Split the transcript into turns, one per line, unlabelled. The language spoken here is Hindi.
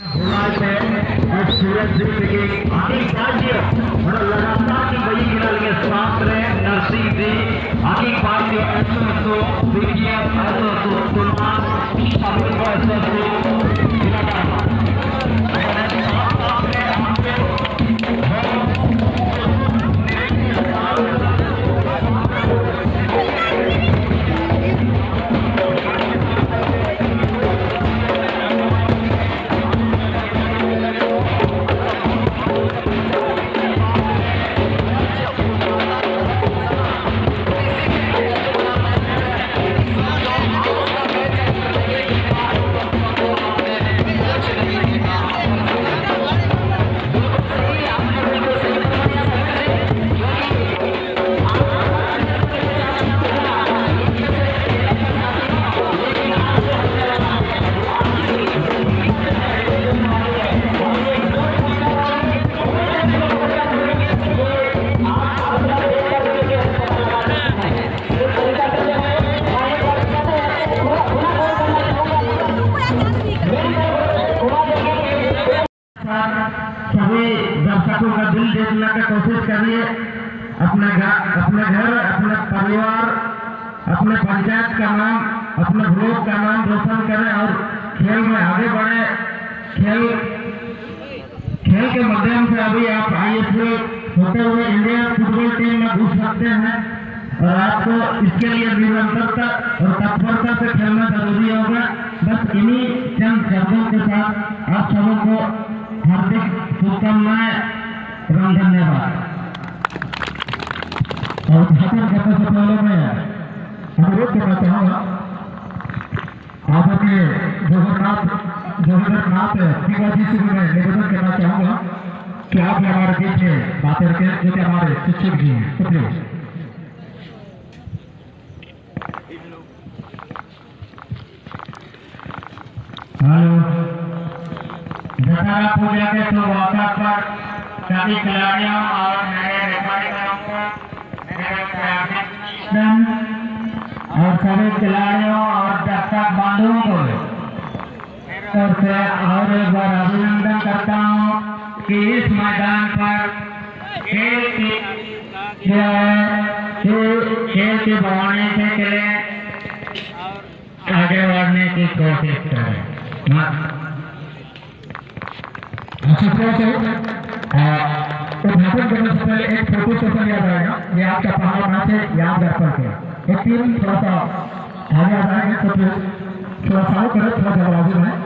से और सूरज सिंह के आगे राज्य और लगातार की बड़ी गिरा लिए स्वास्थ्य रहे नरसिंह जी आगे पार्टी ऐसा तो देखिए ऐसा तो तुलना सभी को ऐसा तो सभी दर्शकों का दिल जीतने की कोशिश करिए। अपने घर अपने परिवार अपने पंचायत का नाम अपने ब्लॉक का नाम रोशन करें और खेल में आगे बढ़े। खेल के माध्यम से अभी आप ISL होते हुए इंडिया फुटबॉल टीम में घुस सकते हैं और आपको इसके लिए निरंतरता और तत्परता से खेलना जरूरी होगा। बस इन्हीं चंद शब्दों के साथ आप सबों को हार्दिक शुभकामनाएं एवं धन्यवाद। और उद्घाटन करने से पहले मैं अनुरोध करना चाहूँगा आदरणीय जगन्नाथ शिवाजी से मैं निवेदन करना चाहूँगा कि आप हमारे बीच में बातें रखें जो कि हमारे शिक्षक जी हैं। Please hello. दशहरा पूजा के शुभ अवसर पर सभी खिलाड़ियों और नए रेफरीगणों को और सभी खिलाड़ियों और दर्शक बंधुओं को और एक बार अभिनंदन करता हूँ कि इस मैदान पर खेल की भावना से खेलें, आगे बढ़ने की कोशिश करें। उद्घाटन करने से पहले एक फोटो सेशन याद आएगा। ये आपका पहला मैच है, यादगार करके एक टीम थोड़ा सा आगे आ जाएंगे तो थोड़ा सा करें, थोड़ा जल्दबाजी में।